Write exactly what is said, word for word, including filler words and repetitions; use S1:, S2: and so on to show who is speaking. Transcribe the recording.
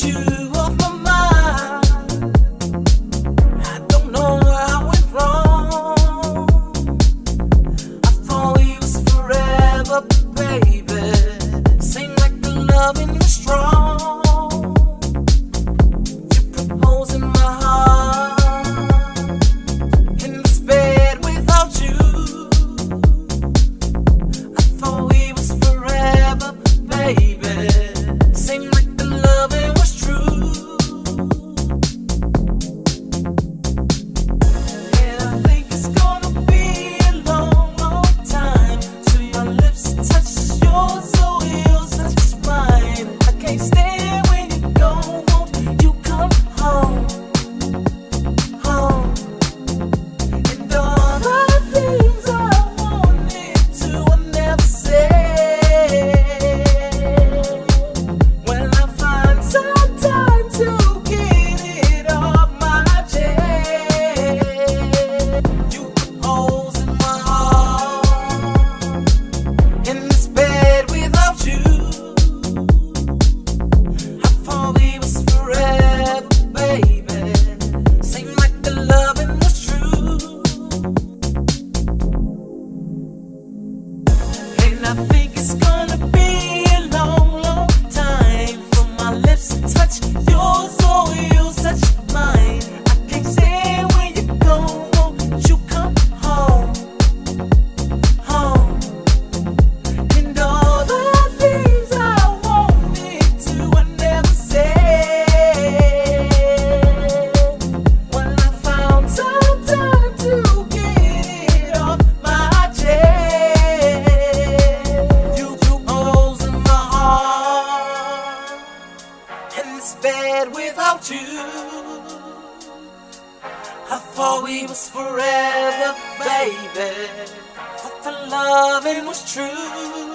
S1: you off my mind. I don't know where I went wrong. I thought we was forever, baby. Seemed like the loving was strong. You proposed in my heart, in this bed without you. I thought we was forever, baby. Seemed like the loving was true. And I think it's gonna be a long, long time till your lips touch yours, so yours touch mine. I can't stand when you go, won't you come home, home? And all the things I wanted to, I never said. When I find some time to get it off my chest, you put holes in my heart, in this bed without you. I thought we was forever, baby. Seemed like the loving was true. And I think it's gonna be a long, long time for my lips to touch yours, or yours touch mine. I can't stand when you go, won't you come home, home? And all the things I wanted to, I never said. When I found some time to get it off my chest, you took holes in my heart, in this bed without you. I thought we was forever, baby. Thought the loving was true.